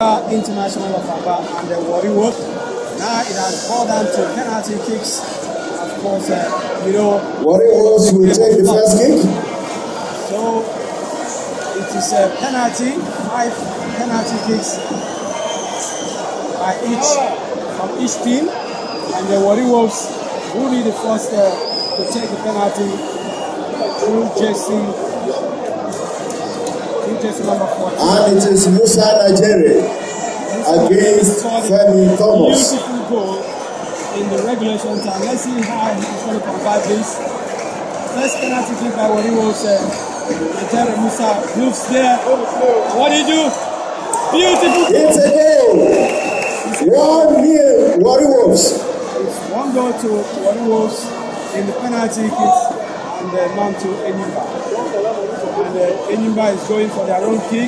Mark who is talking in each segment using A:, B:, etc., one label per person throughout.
A: International of Aba and the Warriors. Now it has gone down to penalty kicks. Of course,
B: Warriors will take the first kick.
A: So it is a penalty, 5 penalty kicks from each team, and the Warriors will be the first to take the penalty through jersey number 14.
B: And it is Musa Nigeria against Femi Thomas.
A: Beautiful goal in the regulation time. Let's see how he's going to convert this. First penalty kick by Warriors. Nigeria Musa moves there. What did he do? Beautiful goal.
B: It's a goal. 1-0 Warriors.
A: It's 1 goal to Warriors in the penalty kick and none to Enyimba. And Enyimba is going for their own kick.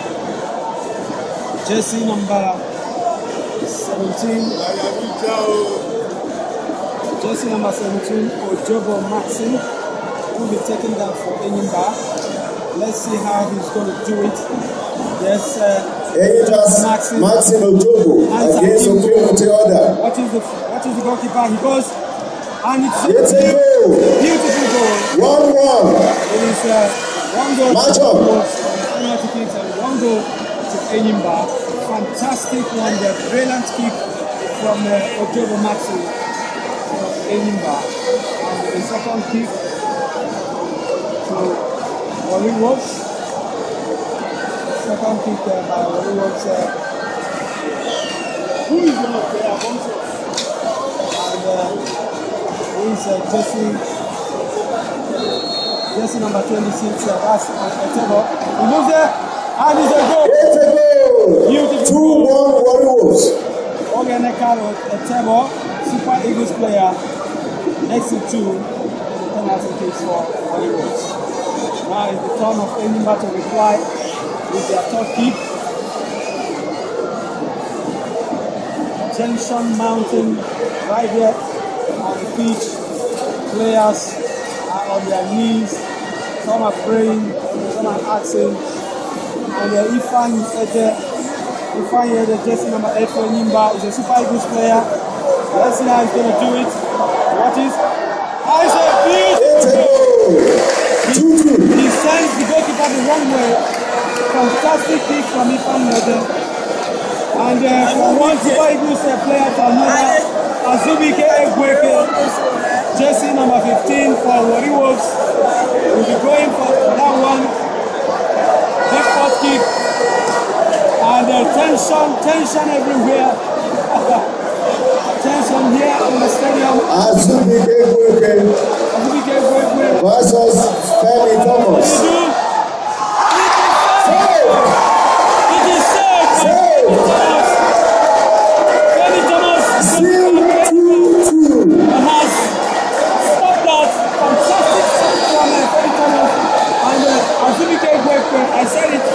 A: Jersey number 17. Jersey number 17, Ojobo Maxim, will be taken down for Enyimba. Let's see how he's going to do it. Yes,
B: Maxim Ojobo against Okeote Order.
A: What is the goalkeeper? He goes, and
B: it's a goal.
A: Beautiful goal.
B: 1-1.
A: It is 1 goal
B: Match
A: to
B: up.
A: penalty kicks and 1 goal to Enyimba. Fantastic one, the brilliant kick from Ojobo Maxim for Enyimba. And the second kick to Warriors. Second kick by Warriors. Who is going to play Alfonso? And Jersey number 26, that's Etebo. He moves there, and it's a goal.
B: It's a goal.
A: Beautiful
B: 2-1 Warriors.
A: Ogenekaro Etebo, Super Eagles player, next to 2 in the penalty kicks for Warriors. Now it's the turn of Enyimba to reply with their third kick. Tension mounting right here on the pitch. Players are on their knees, some are praying, some are asking, and Ifan here, the jersey number 8 for Enyimba, is a Super Eagles player. Let's see how he's going to do it. What is? It's a beautiful goal! He sends the goalkeeper the wrong way. Fantastic kick from Ifan here. And from one Super Eagles player to another, Azubike Egweke, jersey number 15 for Warriors, will be going for that one. Big fourth kick. And tension everywhere. Tension here in the stadium.
B: Azubike Egweke versus Femi Thomas.
A: I said it.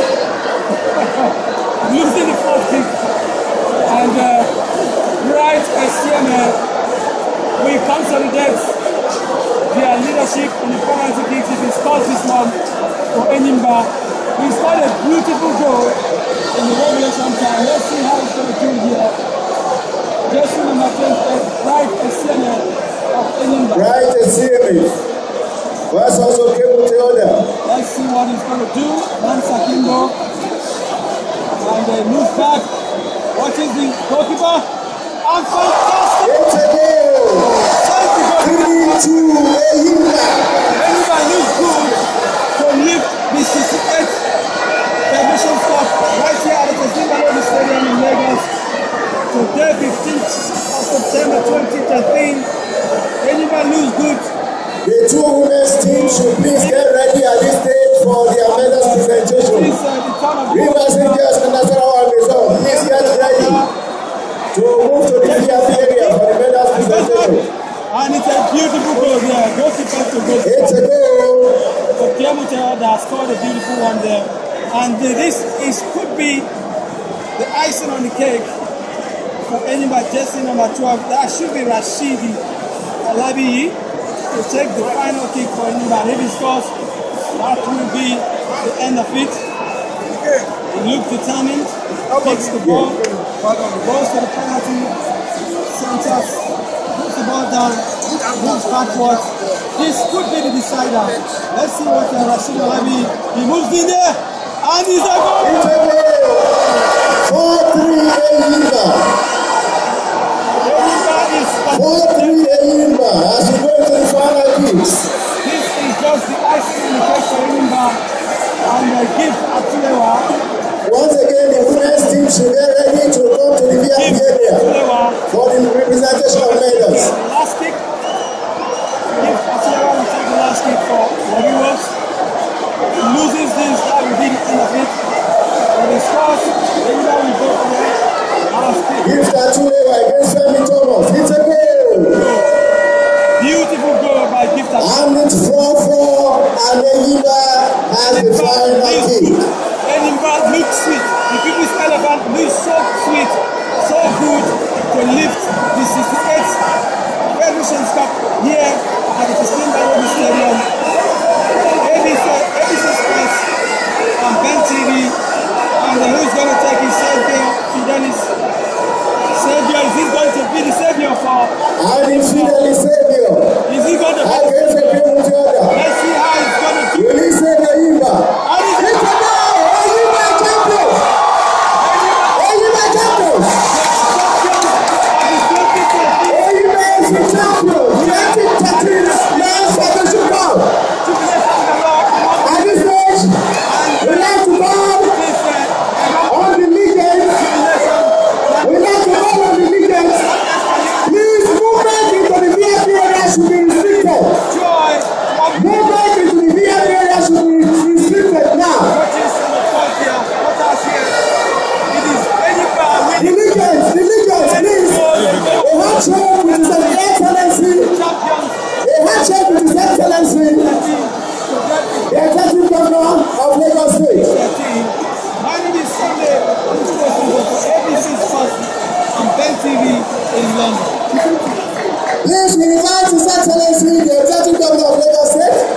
A: Losing the fourth kick. And right SCMA will consolidate their leadership in the penalty kicks if he scores this one for Enyimba. He scored a beautiful goal in the regulation time. Let's see how he's going to do here. Jersey number 20, right SCMA of Enyimba.
B: Right SCMA. Versus Okeote Order.
A: Let's see what he's going to do. Lance Akimbo. And they move back. What is the goalkeeper? And fantastic!
B: It's a goal! 3-2 Enyimba.
A: Enyimba looks good to lift the 68th Federation Cup right here at the Testimony Stadium in Lagos. Today, 15th of September 2013. Enyimba looks good.
B: The two women's teams should please get ready at this stage for their medals presentation. Rivers Rangers and Nasarawa Resort, please get ready to move to the VIP area for the medals presentation.
A: And it's a beautiful goal there. Goalkeeper to goal.
B: It's a goal.
A: Okeote Order scored a beautiful one there. And this could be the icing on the cake for Enyimba jersey number 12. That should be Rashidi Alabiyi to take the final kick for Enyimba. If he scores, that will be the end of it. He looked determined, takes the ball, goes to the penalty, centers, puts the ball down, moves backwards. This could be the decider. Let's see what Rashid Alabi, he moves in there, and he's a goal!
B: 4-3 Enyimba. 4-3 Enyimba as we go into the final kicks.
A: This is just the icing on the cake for Enyimba and the gift Atulewa.
B: Once again, the women's team should get ready to come to the VIP area for the representation of medals.
A: The last kick. Gift Atulewa will take the last kick for Warriors. He loses this, that will be the end of it. But he scores, Enyimba will go for the last kick.
B: Gift Atulewa against Femi Thomas. It's a goal.
A: Beautiful goal by Gift Atulewa.
B: And it's 4-4 and Enyimba has the final kick.
A: Enyimba looks sweet. The people's elephant looks so sweet, so good to lift the 68th Federations Cup here at the 15th Nairobi Stadium. ABC Sports and Ben TV, and who's going to take his Saviour Fidelis? Saviour, is he going to be the Saviour for?
B: And it's Fidelis Saviour.
A: Is he going to be
B: the Saviour?
A: Let's see how he's going to do.
B: Will he save Enyimba?
A: And he's going to
B: Please, we invite His Excellency, the Executive Governor of Lagos State,